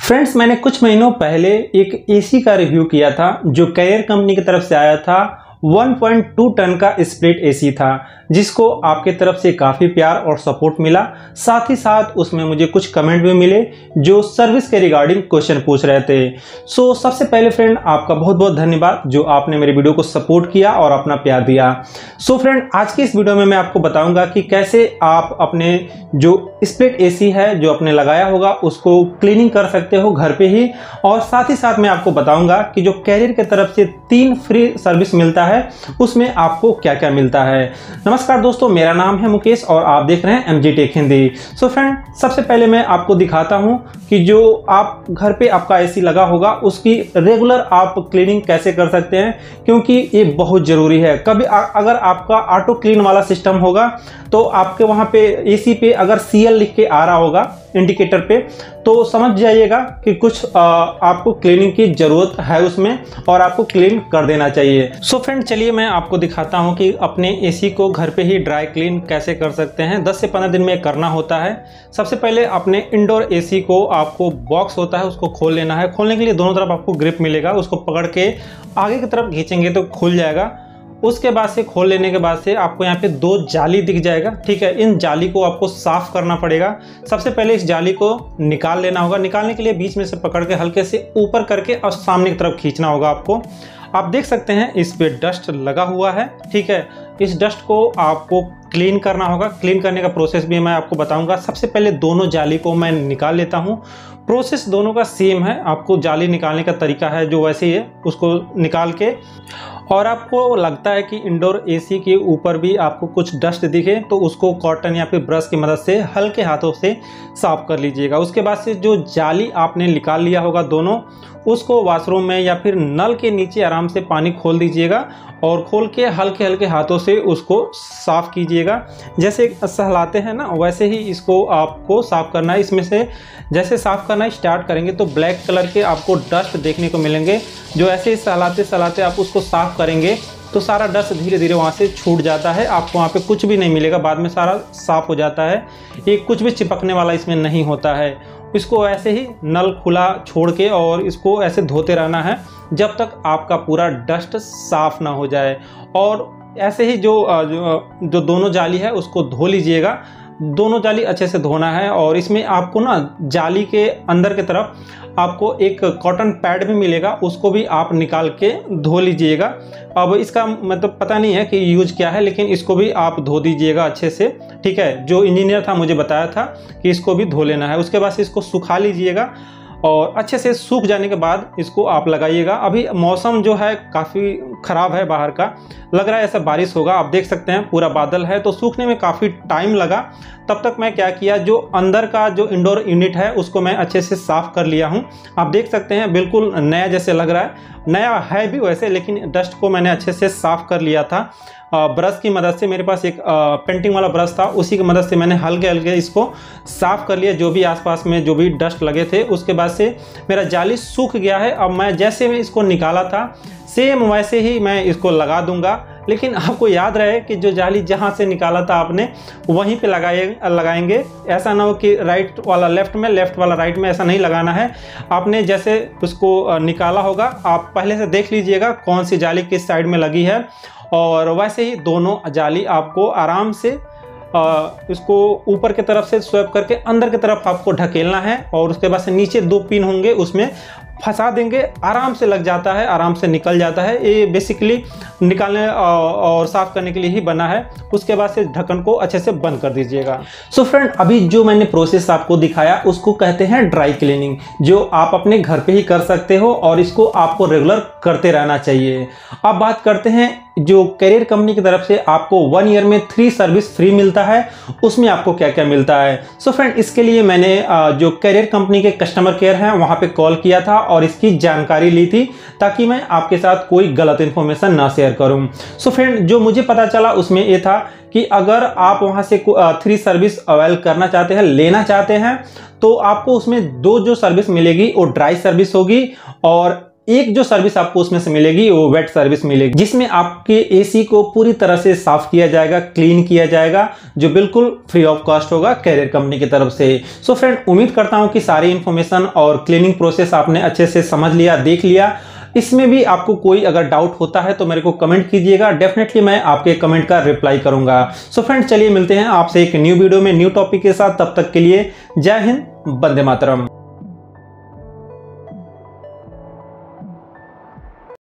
Friends, मैंने कुछ महीनों पहले एक एसी का रिव्यू किया था जो कैरियर कंपनी की तरफ से आया था। 1.2 टन का स्प्लिट एसी था जिसको आपके तरफ से काफ़ी प्यार और सपोर्ट मिला। साथ ही साथ उसमें मुझे कुछ कमेंट भी मिले जो सर्विस के रिगार्डिंग क्वेश्चन पूछ रहे थे। सो सबसे पहले फ्रेंड, आपका बहुत बहुत धन्यवाद जो आपने मेरे वीडियो को सपोर्ट किया और अपना प्यार दिया। सो फ्रेंड, आज की इस वीडियो में मैं आपको बताऊंगा कि कैसे आप अपने जो स्प्लिट एसी है जो आपने लगाया होगा उसको क्लीनिंग कर सकते हो घर पे ही। और साथ ही साथ मैं आपको बताऊंगा कि जो कैरियर की तरफ से 3 फ्री सर्विस मिलता है उसमें आपको क्या क्या मिलता है। नमस्कार दोस्तों, मेरा नाम है मुकेश और आप देख रहे हैं MG tech Hindi. So friend, सबसे पहले मैं आपको दिखाता हूं कि जो आप घर पे आपका एसी लगा होगा उसकी रेगुलर आप क्लीनिंग कैसे कर सकते हैं, क्योंकि ये बहुत ज़रूरी है। कभी अगर आपका ऑटो क्लीन वाला सिस्टम होगा तो आपके वहां पे एसी पे अगर CL लिख के आ रहा होगा इंडिकेटर पे तो समझ जाइएगा कि कुछ आपको क्लीनिंग की ज़रूरत है उसमें और आपको क्लीन कर देना चाहिए। सो फ्रेंड, चलिए मैं आपको दिखाता हूं कि अपने एसी को घर पे ही ड्राई क्लीन कैसे कर सकते हैं। 10 से 15 दिन में करना होता है। सबसे पहले अपने इंडोर एसी को आपको बॉक्स होता है उसको खोल लेना है। खोलने के लिए दोनों तरफ आपको ग्रिप मिलेगा, उसको पकड़ के आगे की तरफ खींचेंगे तो खुल जाएगा। उसके बाद से खोल लेने के बाद से आपको यहाँ पे 2 जाली दिख जाएगा, ठीक है। इन जाली को आपको साफ करना पड़ेगा। सबसे पहले इस जाली को निकाल लेना होगा। निकालने के लिए बीच में से पकड़ के हल्के से ऊपर करके और सामने की तरफ खींचना होगा आपको। आप देख सकते हैं इस पे डस्ट लगा हुआ है, ठीक है। इस डस्ट को आपको क्लीन करना होगा। क्लीन करने का प्रोसेस भी मैं आपको बताऊंगा। सबसे पहले दोनों जाली को मैं निकाल लेता हूं। प्रोसेस दोनों का सेम है। आपको जाली निकालने का तरीका है जो वैसे ही है, उसको निकाल के और आपको लगता है कि इंडोर एसी के ऊपर भी आपको कुछ डस्ट दिखे तो उसको कॉटन या फिर ब्रश की मदद से हल्के हाथों से साफ कर लीजिएगा। उसके बाद से जो जाली आपने निकाल लिया होगा दोनों, उसको वॉशरूम में या फिर नल के नीचे आराम से पानी खोल दीजिएगा और खोल के हल्के हल्के हाथों से उसको साफ़ कीजिएगा। जैसे सहलाते हैं ना वैसे ही इसको आपको साफ़ करना है। इसमें से जैसे साफ़ करना स्टार्ट करेंगे तो ब्लैक कलर के आपको डस्ट देखने को मिलेंगे। जो ऐसे ही सहलाते सहलाते आप उसको साफ़ करेंगे तो सारा डस्ट धीरे धीरे वहाँ से छूट जाता है। आपको वहाँ पे कुछ भी नहीं मिलेगा, बाद में सारा साफ़ हो जाता है। ये कुछ भी चिपकने वाला इसमें नहीं होता है। इसको ऐसे ही नल खुला छोड़ के और इसको ऐसे धोते रहना है जब तक आपका पूरा डस्ट साफ ना हो जाए। और ऐसे ही जो दोनों जाली है उसको धो लीजिएगा। दोनों जाली अच्छे से धोना है। और इसमें आपको ना जाली के अंदर की तरफ आपको एक कॉटन पैड भी मिलेगा, उसको भी आप निकाल के धो लीजिएगा। अब इसका मतलब पता नहीं है कि यूज क्या है, लेकिन इसको भी आप धो दीजिएगा अच्छे से, ठीक है। जो इंजीनियर था मुझे बताया था कि इसको भी धो लेना है। उसके बाद से इसको सुखा लीजिएगा और अच्छे से सूख जाने के बाद इसको आप लगाइएगा। अभी मौसम जो है काफ़ी ख़राब है, बाहर का लग रहा है ऐसा बारिश होगा। आप देख सकते हैं पूरा बादल है तो सूखने में काफ़ी टाइम लगा। तब तक मैं क्या किया, जो अंदर का जो इंडोर यूनिट है उसको मैं अच्छे से साफ़ कर लिया हूं। आप देख सकते हैं बिल्कुल नया जैसे लग रहा है। नया है भी वैसे, लेकिन डस्ट को मैंने अच्छे से साफ़ कर लिया था। ब्रश की मदद से, मेरे पास एक पेंटिंग वाला ब्रश था, उसी की मदद से मैंने हल्के हल्के इसको साफ़ कर लिया। जो भी आसपास में जो भी डस्ट लगे थे उसके बाद से मेरा जाली सूख गया है। अब मैं जैसे मैं इसको निकाला था सेम वैसे ही मैं इसको लगा दूंगा। लेकिन आपको याद रहे कि जो जाली जहाँ से निकाला था आपने वहीं पे लगाएंगे। ऐसा ना हो कि राइट वाला लेफ्ट में, लेफ्ट वाला राइट में, ऐसा नहीं लगाना है। आपने जैसे उसको निकाला होगा आप पहले से देख लीजिएगा कौन सी जाली किस साइड में लगी है। और वैसे ही दोनों जाली आपको आराम से इसको ऊपर की तरफ से स्वैप करके अंदर की तरफ आपको ढकेलना है। और उसके बाद से नीचे 2 पिन होंगे उसमें फंसा देंगे, आराम से लग जाता है, आराम से निकल जाता है। ये बेसिकली निकालने और साफ़ करने के लिए ही बना है। उसके बाद से ढक्कन को अच्छे से बंद कर दीजिएगा। सो फ्रेंड, अभी जो मैंने प्रोसेस आपको दिखाया उसको कहते हैं ड्राई क्लीनिंग, जो आप अपने घर पे ही कर सकते हो और इसको आपको रेगुलर करते रहना चाहिए। अब बात करते हैं जो कैरियर कंपनी की तरफ से आपको 1 ईयर में 3 सर्विस फ्री मिलता है, उसमें आपको क्या क्या मिलता है। सो फ्रेंड, इसके लिए मैंने जो कैरियर कंपनी के कस्टमर केयर हैं वहाँ पे कॉल किया था और इसकी जानकारी ली थी ताकि मैं आपके साथ कोई गलत इन्फॉर्मेशन ना शेयर करूं। सो फ्रेंड, जो मुझे पता चला उसमें ये था कि अगर आप वहाँ से 3 सर्विस अवेल करना चाहते हैं, लेना चाहते हैं, तो आपको उसमें 2 जो सर्विस मिलेगी वो ड्राई सर्विस होगी और एक जो सर्विस आपको उसमें से मिलेगी वो वेट सर्विस मिलेगी, जिसमें आपके एसी को पूरी तरह से साफ किया जाएगा, क्लीन किया जाएगा, जो बिल्कुल फ्री ऑफ कॉस्ट होगा कैरियर कंपनी की तरफ से। सो फ्रेंड, उम्मीद करता हूं कि सारी इंफॉर्मेशन और क्लीनिंग प्रोसेस आपने अच्छे से समझ लिया, देख लिया। इसमें भी आपको कोई अगर डाउट होता है तो मेरे को कमेंट कीजिएगा, डेफिनेटली मैं आपके कमेंट का रिप्लाई करूंगा। सो फ्रेंड, चलिए मिलते हैं आपसे एक न्यू वीडियो में न्यू टॉपिक के साथ। तब तक के लिए जय हिंद, वंदे मातरम।